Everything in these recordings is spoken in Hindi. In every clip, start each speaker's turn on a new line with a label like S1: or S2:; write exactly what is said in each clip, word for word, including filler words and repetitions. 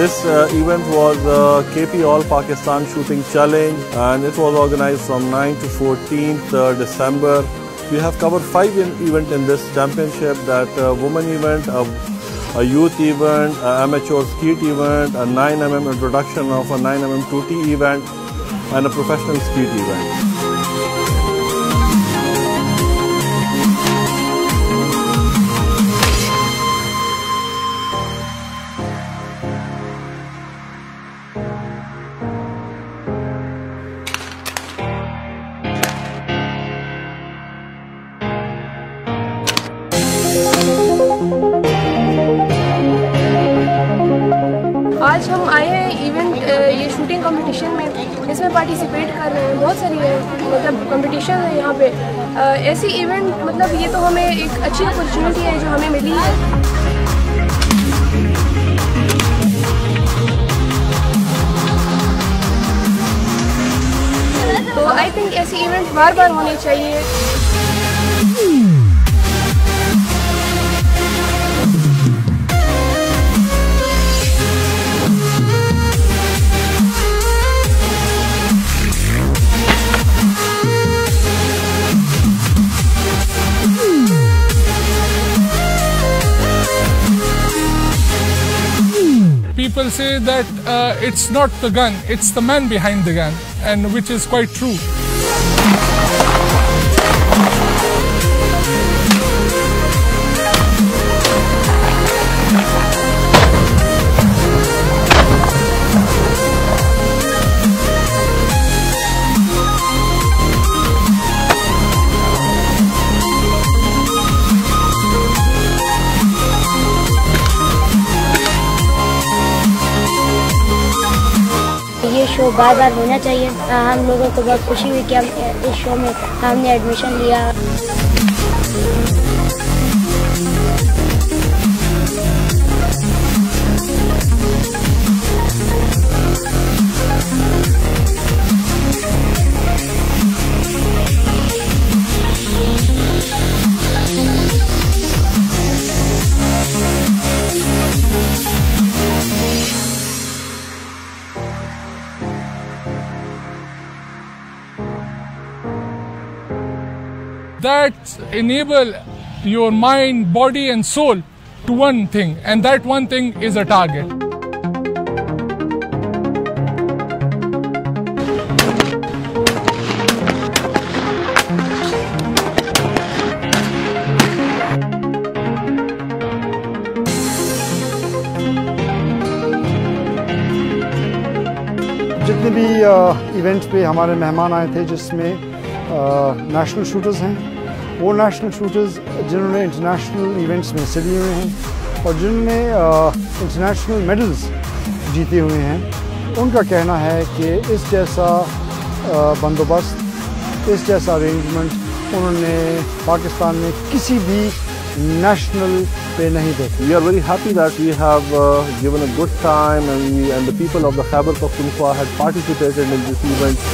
S1: This uh, event was uh, K P All Pakistan Shooting Challenge, and it was organized from ninth to fourteenth uh, December. We have covered five events in this championship: that uh, women event, a, a youth event, an amateur skeet event, a nine millimeter introduction of a nine millimeter two T event, and a professional skeet event.
S2: आज हम आए हैं इवेंट ये शूटिंग कंपटीशन में, इसमें पार्टिसिपेट कर रहे हैं। बहुत सारी मतलब कंपटीशन है यहाँ पे। ऐसी इवेंट मतलब ये तो हमें एक अच्छी अपॉर्चुनिटी है जो हमें मिली है। तो आई थिंक ऐसी इवेंट बार बार होनी चाहिए।
S3: People say that uh, it's not the gun, it's the man behind the gun, and which is quite true.
S4: ये शो बार बार होना चाहिए। हम लोगों को बहुत खुशी हुई कि हम इस शो में हमने एडमिशन लिया।
S3: That enable your mind, body and soul to one thing, and that one thing is a target.
S5: जितने भी इवेंट्स पे हमारे मेहमान आए थे, जिसमें नेशनल शूटर्स हैं, वो नेशनल शूटर्स जिन्होंने इंटरनेशनल इवेंट्स में हिस्से लिए हुए हैं और जिन्होंने इंटरनेशनल मेडल्स जीते हुए हैं, उनका कहना है कि इस जैसा बंदोबस्त, इस जैसा अरेंजमेंट उन्होंने पाकिस्तान में किसी भी नेशनल पे नहीं देखा।
S1: We are very happy that we have uh, given a good time, and we and the people of the Khyber Pakhtunkhwa had participated in this event.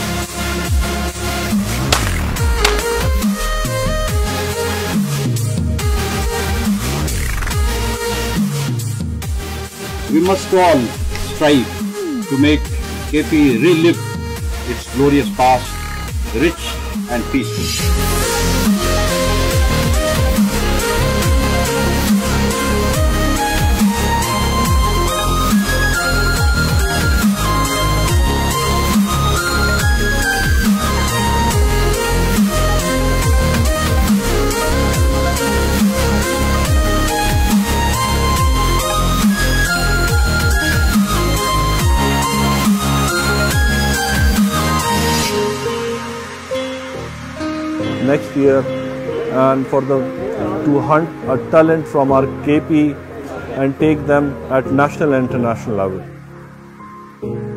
S6: We must all strive to make K P relive its glorious past, rich and peaceful.
S1: Next year, and for the to hunt a talent from our K P and take them at national and international level.